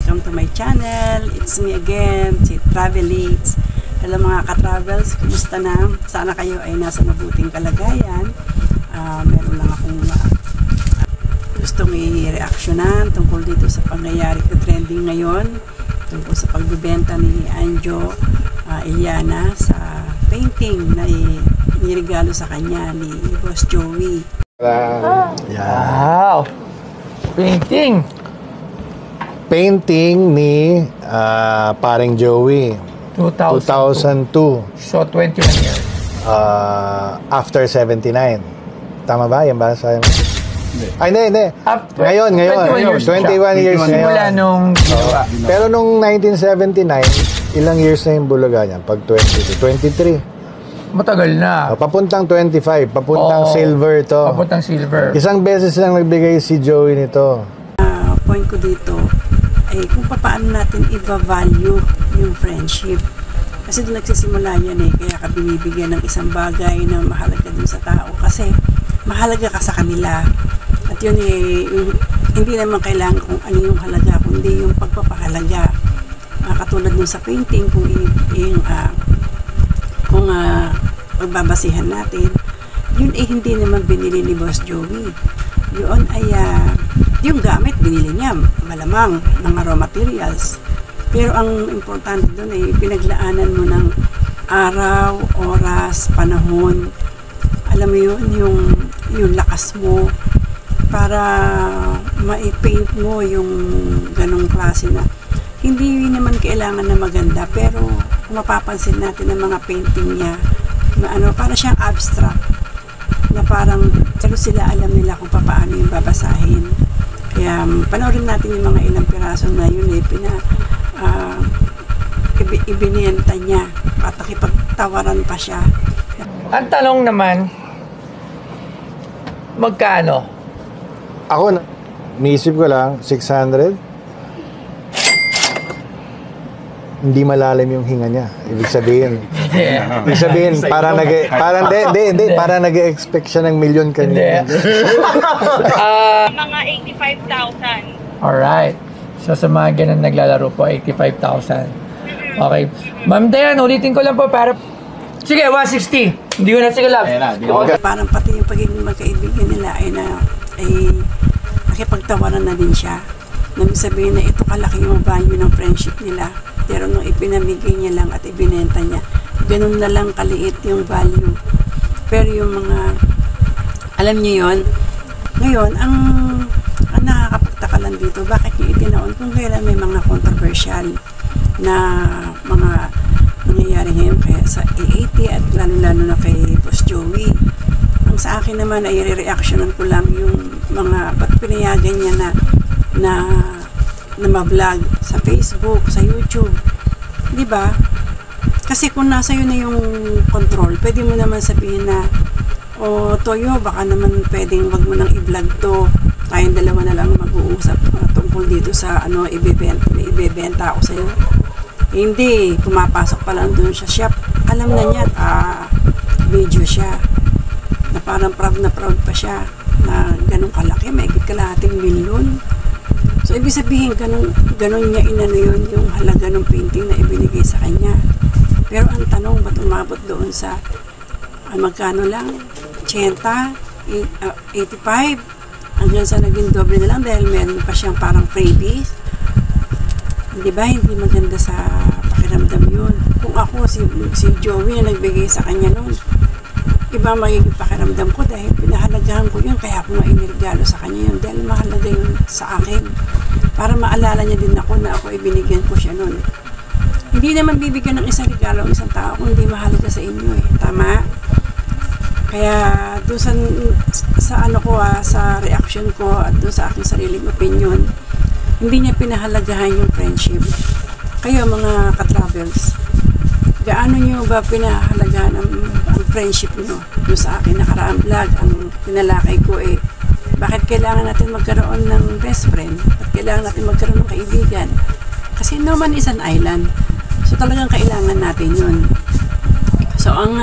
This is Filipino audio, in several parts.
welcome to my channel. It's me again, si Travelates. Hello mga ka-travels, kumusta na? Sana kayo ay nasa mabuting kalagayan. Meron lang akong gustong i-reactionan tungkol dito sa pangyayari na trending ngayon, tungkol sa pagbibenta ni Anjo Iliana sa painting na niregalo sa kanya ni Boss Joey. Wow! Painting ni paring Joey. 2002. So, 21 years. After 79. Tama ba? Yan ba? Ay, hindi. Ngayon. 21 years ngayon. Simula nung ginawa. Pero nung 1979, ilang years na yung bulaga niya? Pag 23. Matagal na. Papuntang 25. Papuntang silver to. Papuntang silver. Isang beses lang nagbigay si Joey nito. Point ko dito ay kung paano natin i-value yung friendship. Kasi doon nagsisimula yan kaya ka binibigyan ng isang bagay na mahalaga dun sa tao. Kasi mahalaga ka sa kanila. At yun hindi naman kailangan kung ano yung halaga, kundi yung pagpapahalaga. Katulad dun sa painting, kung pagbabasihan natin, yun hindi naman binili ni Boss Joey. Yun ay yung gamit binili niya, malamang ng raw materials. Pero ang importante doon ay pinaglaanan mo ng araw, oras, panahon. Alam mo yun, yung lakas mo para ma-paint mo yung ganong klase na hindi naman kailangan na maganda, pero kung mapapansin natin ang mga painting niya na para siyang abstract na parang pero sila alam nila kung paano yung babasahin. Kaya panoorin natin yung mga ilang piraso na yun ibinenta niya at nakipagtawaran pa siya. Ang tanong naman, magkano? Ako, niisip ko lang, 600. Hindi malalim yung hinga niya. Ibig sabihin, parang nag-expect siya ng milyon kanina. Mga 85,000. Alright. So, sa mga ganun naglalaro po, 85,000. Okay. Ma'am Dayan, ulitin ko lang po para... Sige, 160. Hindi ko na sige, love. Parang pati yung pagiging magkaibigan nila ay nakipagtawaran na din siya. Nang sabihin na ito kalaki yung value ng friendship nila. Pero nung ipinamigay niya lang at ibinenta niya, ganun na lang kaliit yung value. Pero yung mga, alam niyo yon, ngayon, ang nakakapagtaka lang dito, bakit niyo itinaon kung kailan may mga controversial na mga nangyayari ngayon kaya sa AAT at lalo-lalo na kay Boss Joey. Ang sa akin naman ay re-reactionan ko lang yung mga, ba't pinayagan niya na ma-vlog sa Facebook, sa YouTube. Di ba? Kasi kung nasa yun na yung control, pwede mo naman sabihin na, Toyo, baka naman pwedeng wag mo nang i-vlog to. Tayong dalawa na lang mag-uusap tungkol dito sa ibebenta ako sa'yo. Hindi, pumapasok pa lang doon sa shop. Alam na niya, video siya. Na parang proud pa siya na ganun kalaki, may kalahating milyon. So, ibig sabihin, ganun niya inano yun, yung halaga ng painting na ibinigay sa kanya. Pero ang tanong, ba't umabot doon sa magkano lang? 80? 85? Hanggang sa naging doble na lang dahil meron pa siyang parang freebies. Di ba? Hindi maganda sa pakiramdam yun. Kung ako, si Joey na nagbigay sa kanya noon, iba magiging pakiramdam ko dahil pinahalagahan ko yun, kaya ako nga inirigalo sa kanya yun dahil mahalaga yun sa akin para maalala niya din ako na ako ibinigyan ko siya nun. Hindi naman bibigyan ng isang regalo ang isang tao kung hindi mahalaga sa inyo tama? Kaya doon sa sa reaction ko at doon sa aking sariling opinion, hindi niya pinahalagahan yung friendship. Kayo mga ka-travels, gaano nyo ba pinahalagahan ang friendship nyo? Doon sa akin nakaraang vlog, ang pinalakay ko bakit kailangan natin magkaroon ng best friend? Bakit kailangan natin magkaroon ng kaibigan? Kasi no man is an island. So talagang kailangan natin yun. So ang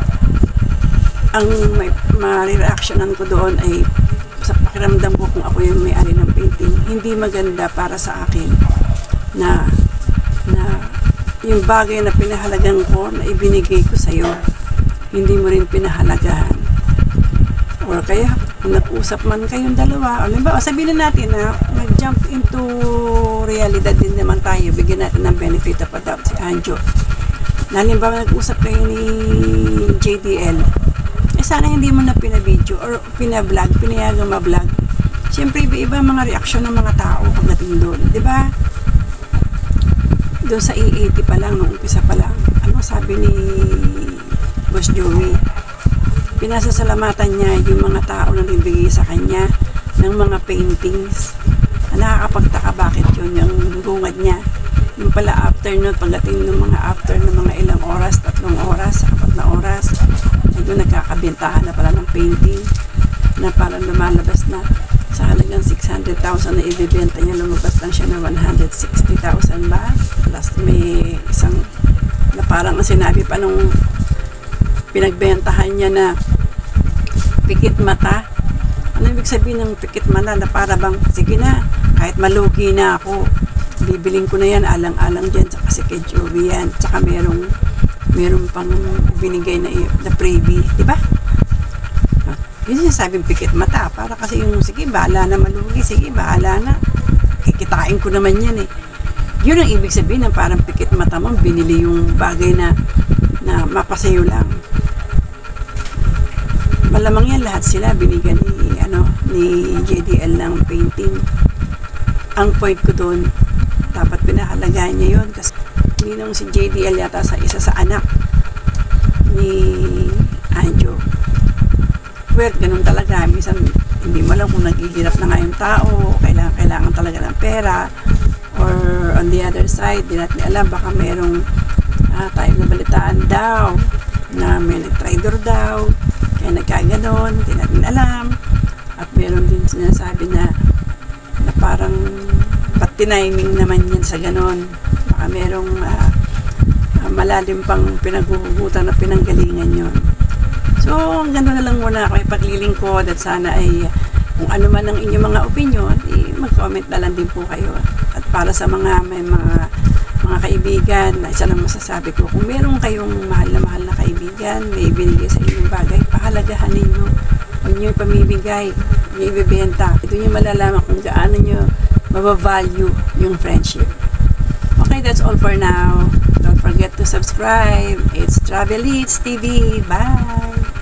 ma-reactionan ko doon ay sa pakiramdam ko kung ako yung may-ari ng painting, hindi maganda para sa akin na yung bagay na pinahalagan ko na ibinigay ko sa'yo, hindi mo rin pinahalagahan. Or kaya, kung nag-usap man kayong dalawa, o sabihin na natin na nag-jump into realidad din naman tayo, bigyan natin ng benefit of a doubt si Anjo. Halimbawa, nag-usap kayo ni JDL, sana hindi mo na pinabidyo or pinablog, pinayagang mablog. Siyempre, iba-iba mga reaksyon ng mga tao pagdating doon, di ba? Doon sa E80 pa lang, nung umpisa pa lang, ano sabi ni Boss Joey? Pinasasalamatan niya yung mga tao na nagbigay sa kanya ng mga paintings. Nakakapagtaka bakit yun, yung bungad niya. Yung pala after nun, pagdating ng mga after ng mga ilang oras, 3 oras, 4 na oras, ay doon nagkakabentahan na pala ng painting na parang lumalabas na sa halagang 600,000 na ibibenta niya, lumabas lang siya na 160,000 ba? Plus may isang na parang sinabi pa nung pinagbentahan niya na pikit mata. Ano ibig sabihin ng pikit mata? Na para bang, sige na, kahit malugi na ako, bibiling ko na yan, alang-alang dyan, saka si kay Joey yan, saka merong pang binigay na freebie, di ba? Yun yung sabing pikit mata, para kasi yung, sige, bahala na malugi, sige, bahala na, kikitain ko naman yan eh. Yun ang ibig sabihin ng parang pikit mata mo, binili yung bagay na mapasayo lang. Malamang yan lahat sila binigyan ni JDL ng painting. Ang point ko doon, dapat pinahalagahan niya yun kasi ninong si JDL yata sa isa sa anak ni Anjo. Well, ganun talaga. Minsan, hindi mo alam kung naghihirap na nga yung tao, kailangan talaga ng pera, or on the other side, di natin alam, baka merong tayong nabalitaan daw na may nag-trader daw, kaya nagkaganon, di natin alam. At meron din sinasabi na parang pati timing naman yan sa ganon. Baka merong malalim pang pinaghuhugutan na pinanggalingan yon. So, gano'n na lang muna ako ipaglilingkod at sana ay kung ano man ang inyong mga opinion, mag-comment na lang din po kayo. At para sa may mga kaibigan, isa lang masasabi ko, kung meron kayong mahal na kaibigan, may binigay sa inyong bagay, pahalagahan ninyo. Huwag nyo ipamibigay, huwag nyo ibibenta. Ito nyo malalaman kung gaano nyo mabavalue yung friendship. Okay, that's all for now. Don't forget to subscribe. It's Travel Eats TV. Bye!